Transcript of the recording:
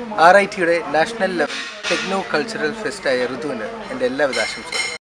RITയുടെ national level techno cultural ഫെസ്റ്റായ ഋതുവിന് എൻ്റെ എല്ലാവിധ ആശംസകളും.